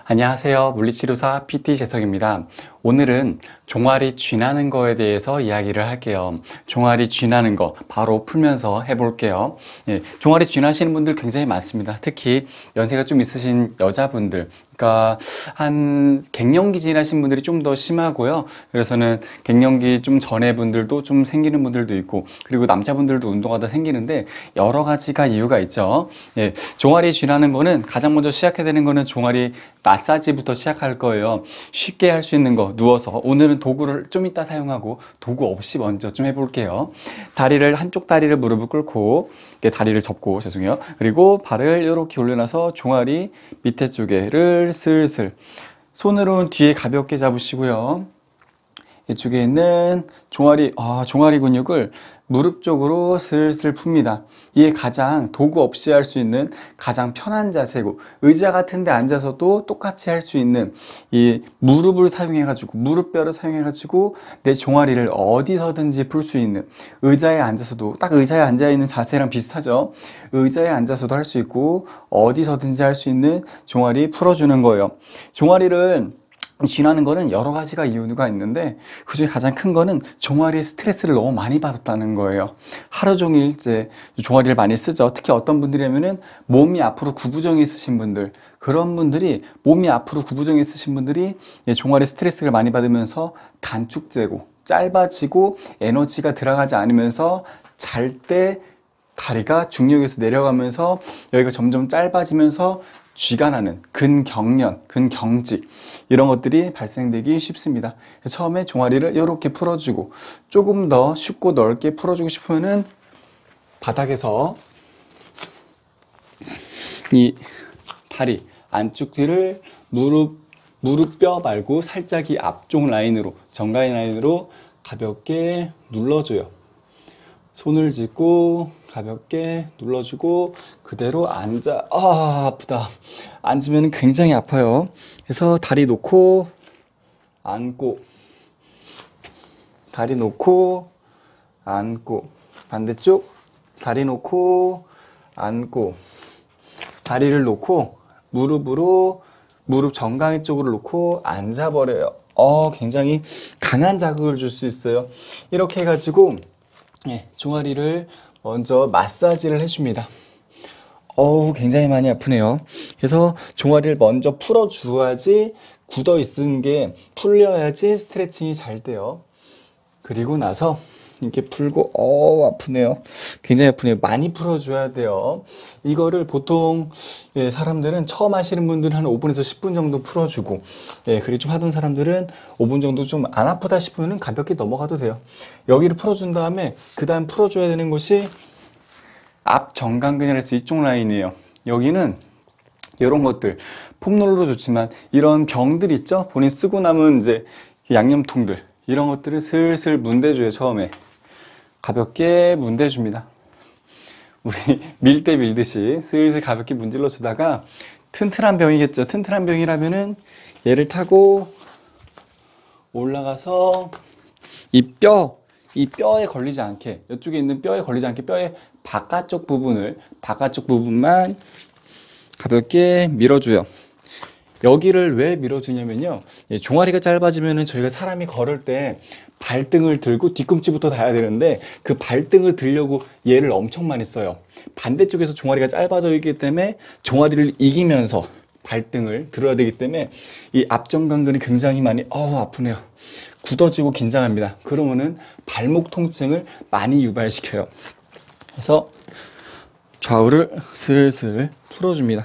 안녕하세요. 물리치료사 PT 재석입니다. 오늘은 종아리 쥐나는 거에 대해서 이야기를 할게요. 종아리 쥐나는 거 바로 풀면서 해볼게요. 종아리 쥐나시는 분들 굉장히 많습니다. 특히 연세가 좀 있으신 여자분들, 그러니까 한 갱년기 지나신 분들이 좀 더 심하고요. 그래서는 갱년기 좀 전에 분들도 좀 생기는 분들도 있고, 그리고 남자분들도 운동하다 생기는데 여러 가지가 이유가 있죠. 종아리 쥐나는 거는 가장 먼저 시작해야 되는 거는 종아리 마사지부터 시작할 거예요. 쉽게 할 수 있는 거 누워서, 오늘은 도구를 좀 이따 사용하고 도구 없이 먼저 좀 해볼게요. 한쪽 다리를 무릎을 꿇고 다리를 접고, 죄송해요. 그리고 발을 이렇게 올려놔서 종아리 밑에 쪽에를 슬슬 손으로는 뒤에 가볍게 잡으시고요. 이쪽에 있는 종아리 근육을 무릎 쪽으로 슬슬 풉니다. 이게 가장 도구 없이 할 수 있는 가장 편한 자세고, 의자 같은 데 앉아서도 똑같이 할 수 있는 이 무릎을 사용해가지고, 무릎뼈를 사용해가지고 내 종아리를 어디서든지 풀 수 있는, 의자에 앉아서도, 딱 의자에 앉아있는 자세랑 비슷하죠. 의자에 앉아서도 할 수 있고 어디서든지 할 수 있는 종아리 풀어주는 거예요. 종아리를 쥐나는 거는 여러 가지가 이유가 있는데, 그 중에 가장 큰 거는 종아리에 스트레스를 너무 많이 받았다는 거예요. 하루 종일 이제 종아리를 많이 쓰죠. 특히 어떤 분들이라면은 몸이 앞으로 구부정이 있으신 분들, 그런 분들이, 몸이 앞으로 구부정이 있으신 분들이 종아리 스트레스를 많이 받으면서 단축되고 짧아지고 에너지가 들어가지 않으면서 잘 때 다리가 중력에서 내려가면서 여기가 점점 짧아지면서 쥐가 나는 근경련, 근경직, 이런 것들이 발생되기 쉽습니다. 처음에 종아리를 이렇게 풀어주고, 조금 더 쉽고 넓게 풀어주고 싶으면은 바닥에서 이 다리 안쪽 뒤를 무릎뼈 말고 살짝 이 앞쪽 라인으로, 정가인 라인으로 가볍게 눌러줘요. 손을 짚고 가볍게 눌러주고 그대로 앉아. 아프다. 앉으면 굉장히 아파요. 그래서 다리 놓고 앉고, 다리 놓고 앉고, 반대쪽 다리 놓고 앉고, 다리를 놓고 무릎 정강이 쪽으로 놓고 앉아버려요. 굉장히 강한 자극을 줄 수 있어요. 이렇게 해가지고 종아리를 먼저 마사지를 해줍니다. 굉장히 많이 아프네요. 그래서 종아리를 먼저 풀어주어야지, 굳어 있는 게 풀려야지 스트레칭이 잘 돼요. 그리고 나서 이렇게 풀고, 아프네요. 굉장히 아프네요. 많이 풀어줘야 돼요. 이거를 보통 사람들은, 처음 하시는 분들은 한 5분에서 10분 정도 풀어주고, 그리고 좀 하던 사람들은 5분 정도 좀 안 아프다 싶으면 가볍게 넘어가도 돼요. 여기를 풀어준 다음에 그 다음 풀어줘야 되는 곳이 앞 정강근이라서 이쪽 라인이에요. 여기는 이런 것들, 폼롤러도 좋지만 이런 병들 있죠? 본인 쓰고 남은 이제 양념통들, 이런 것들을 슬슬 문대줘요. 처음에 가볍게 문대줍니다. 우리 밀대 밀듯이 슬슬 가볍게 문질러 주다가, 튼튼한 병이겠죠. 튼튼한 병이라면은 얘를 타고 올라가서 이 뼈에 걸리지 않게, 이쪽에 있는 뼈에 걸리지 않게 뼈의 바깥쪽 부분만 가볍게 밀어줘요. 여기를 왜 밀어주냐면요, 종아리가 짧아지면은 저희가 사람이 걸을 때 발등을 들고 뒤꿈치부터 닿아야 되는데, 그 발등을 들려고 얘를 엄청 많이 써요. 반대쪽에서 종아리가 짧아져 있기 때문에 종아리를 이기면서 발등을 들어야 되기 때문에 이 앞정강근이 굉장히 많이 아프네요. 굳어지고 긴장합니다. 그러면은 발목 통증을 많이 유발시켜요. 그래서 좌우를 슬슬 풀어줍니다.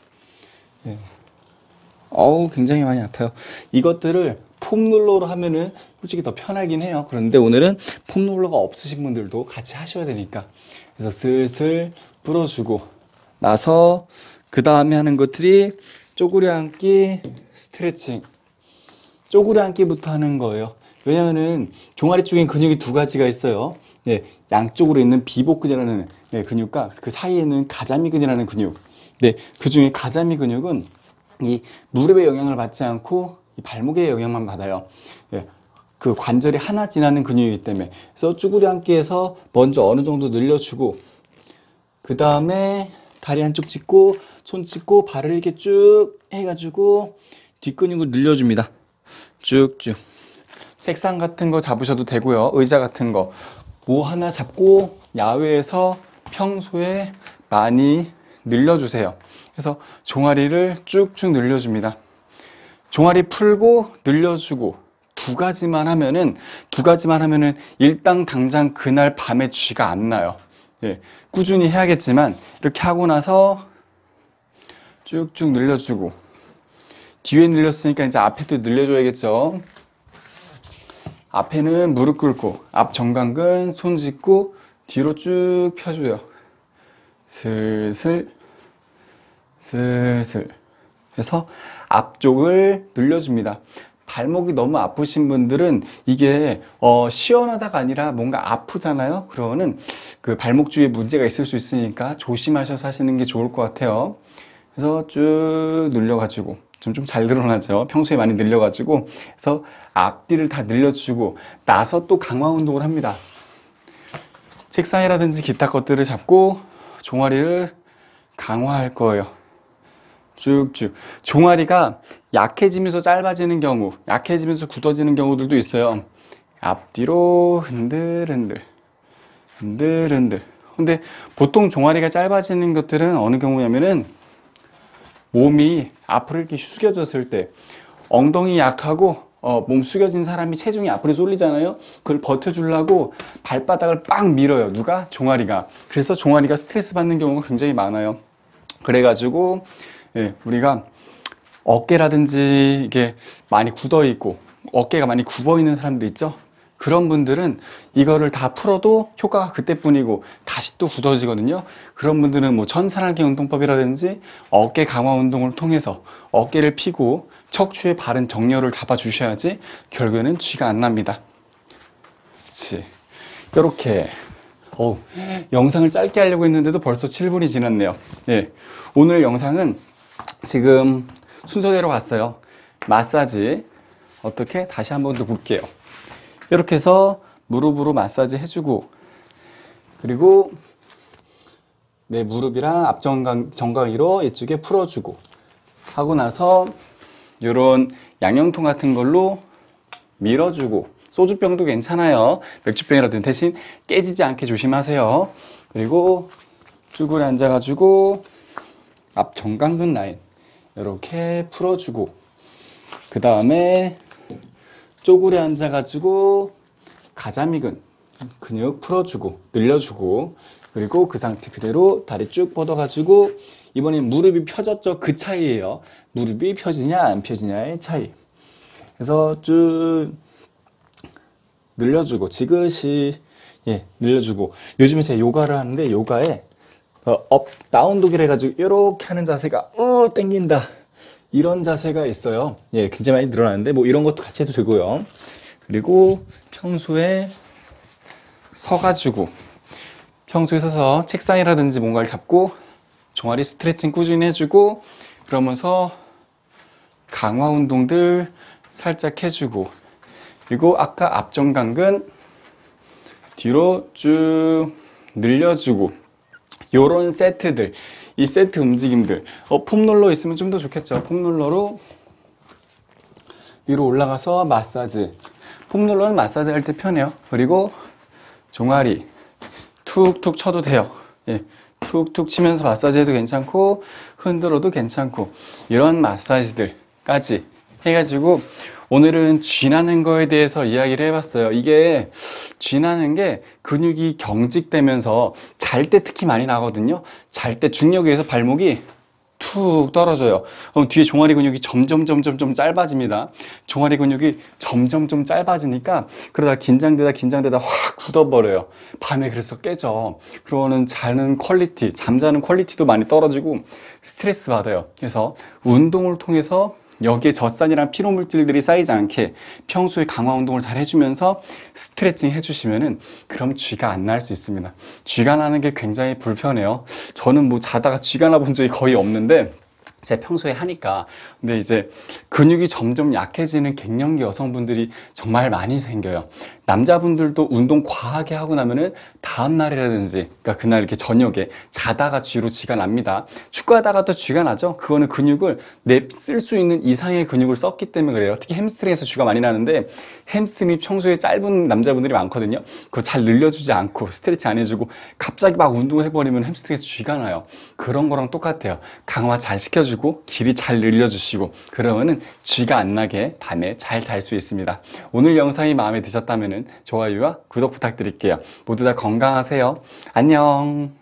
굉장히 많이 아파요. 이것들을 폼롤러로 하면은 솔직히 더 편하긴 해요. 그런데 오늘은 폼롤러가 없으신 분들도 같이 하셔야 되니까, 그래서 슬슬 풀어주고 나서 그 다음에 하는 것들이 쪼그려 앉기 스트레칭. 쪼그려 앉기부터 하는 거예요. 왜냐면은 종아리 쪽엔 근육이 두 가지가 있어요. 양쪽으로 있는 비복근이라는 근육과 그 사이에 있는 가자미근이라는 근육. 그 중에 가자미 근육은 이 무릎의 영향을 받지 않고 이 발목의 영향만 받아요. 그 관절이 하나 지나는 근육이기 때문에. 그래서 쭈그려 앉기에서 먼저 어느 정도 늘려주고, 그 다음에 다리 한쪽 짚고 손 짚고 발을 이렇게 쭉 해가지고 뒷근육을 늘려줍니다. 쭉쭉. 색상 같은 거 잡으셔도 되고요. 의자 같은 거 뭐 하나 잡고 야외에서 평소에 많이 늘려주세요. 그래서 종아리를 쭉쭉 늘려줍니다. 종아리 풀고 늘려주고 두 가지만 하면은 일당 당장 그날 밤에 쥐가 안 나요. 예, 꾸준히 해야겠지만 이렇게 하고 나서 쭉쭉 늘려주고 뒤에 늘렸으니까 이제 앞에도 늘려줘야겠죠. 앞에는 무릎 꿇고 앞 정강근 손 짚고 뒤로 쭉 펴줘요. 슬슬 슬슬 해서 앞쪽을 늘려줍니다. 발목이 너무 아프신 분들은 이게 시원하다가 아니라 뭔가 아프잖아요. 그러면은 그 발목 주위에 문제가 있을 수 있으니까 조심하셔서 하시는 게 좋을 것 같아요. 그래서 쭉 늘려가지고 좀 잘 늘어나죠. 평소에 많이 늘려가지고 그래서 앞뒤를 다 늘려주고 나서 또 강화 운동을 합니다. 책상이라든지 기타 것들을 잡고 종아리를 강화할 거예요. 쭉쭉. 종아리가 약해지면서 짧아지는 경우, 약해지면서 굳어지는 경우들도 있어요. 앞뒤로 흔들흔들 흔들흔들. 근데 보통 종아리가 짧아지는 것들은 어느 경우냐면은 몸이 앞으로 이렇게 숙여졌을 때 엉덩이 약하고 몸 숙여진 사람이 체중이 앞으로 쏠리잖아요. 그걸 버텨주려고 발바닥을 빡 밀어요. 누가? 종아리가. 그래서 종아리가 스트레스 받는 경우가 굉장히 많아요. 그래가지고 예, 우리가 어깨라든지 이게 많이 굳어 있고 어깨가 많이 굽어 있는 사람들 있죠. 그런 분들은 이거를 다 풀어도 효과가 그때뿐이고 다시 또 굳어지거든요. 그런 분들은 뭐 천산할기 운동법이라든지 어깨 강화 운동을 통해서 어깨를 펴고 척추의 바른 정렬을 잡아 주셔야지 결국에는 쥐가 안 납니다. 그렇지. 이렇게 영상을 짧게 하려고 했는데도 벌써 7분이 지났네요. 예, 오늘 영상은 지금 순서대로 갔어요. 마사지 어떻게 다시 한번 더 볼게요. 이렇게 해서 무릎으로 마사지 해주고 그리고 내 무릎이랑 앞 정강이로 이쪽에 풀어주고 하고 나서 이런 양념통 같은 걸로 밀어주고 소주병도 괜찮아요. 맥주병이라든 대신 깨지지 않게 조심하세요. 그리고 쭈그려 앉아가지고 앞 정강근 라인 이렇게 풀어주고 그 다음에 쪼그려 앉아가지고 가자미근 근육 풀어주고 늘려주고 그리고 그 상태 그대로 다리 쭉 뻗어가지고 이번엔 무릎이 펴졌죠. 그 차이예요. 무릎이 펴지냐 안 펴지냐의 차이. 그래서 쭉 늘려주고 지그시 늘려주고 요즘에 제가 요가를 하는데 요가에 업 다운 도기를 해가지고 이렇게 하는 자세가 땡긴다 이런 자세가 있어요. 예, 굉장히 많이 늘어나는데 뭐 이런 것도 같이 해도 되고요. 그리고 평소에 서가지고 평소에 서서 책상이라든지 뭔가를 잡고 종아리 스트레칭 꾸준히 해주고 그러면서 강화 운동들 살짝 해주고 그리고 아까 앞정강근 뒤로 쭉 늘려주고 요런 세트들 이 세트 움직임들 폼롤러 있으면 좀 더 좋겠죠. 폼롤러로 위로 올라가서 마사지 폼롤러는 마사지 할 때 편해요. 그리고 종아리 툭툭 쳐도 돼요. 예, 툭툭 치면서 마사지 해도 괜찮고 흔들어도 괜찮고 이런 마사지들까지 해가지고 오늘은 쥐나는 거에 대해서 이야기를 해봤어요. 이게 쥐나는 게 근육이 경직되면서 잘 때 특히 많이 나거든요. 잘 때 중력에 의해서 발목이 툭 떨어져요. 그럼 뒤에 종아리 근육이 점점 짧아집니다. 종아리 근육이 점점 짧아지니까 그러다 긴장되다 확 굳어버려요. 밤에 그래서 깨져. 그러는 자는 퀄리티, 잠자는 퀄리티도 많이 떨어지고 스트레스 받아요. 그래서 운동을 통해서 여기에 젖산이랑 피로물질들이 쌓이지 않게 평소에 강화 운동을 잘 해주면서 스트레칭 해주시면은 그럼 쥐가 안 날 수 있습니다. 쥐가 나는 게 굉장히 불편해요. 저는 뭐 자다가 쥐가 나본 적이 거의 없는데 제가 평소에 하니까 근데 이제 근육이 점점 약해지는 갱년기 여성분들이 정말 많이 생겨요. 남자분들도 운동 과하게 하고 나면은 다음날이라든지, 그러니까 그날 이렇게 저녁에 자다가 쥐로 쥐가 납니다. 축구하다가 또 쥐가 나죠. 그거는 근육을 쓸 수 있는 이상의 근육을 썼기 때문에 그래요. 특히 햄스트링에서 쥐가 많이 나는데, 햄스트링이 평소에 짧은 남자분들이 많거든요. 그거 잘 늘려주지 않고 스트레치 안 해주고 갑자기 막 운동을 해버리면 햄스트링에서 쥐가 나요. 그런 거랑 똑같아요. 강화 잘 시켜주고 길이 잘 늘려주시고 그러면은 쥐가 안 나게 밤에 잘 잘 수 있습니다. 오늘 영상이 마음에 드셨다면은 좋아요와 구독 부탁드릴게요. 모두 다 건강하세요. 안녕.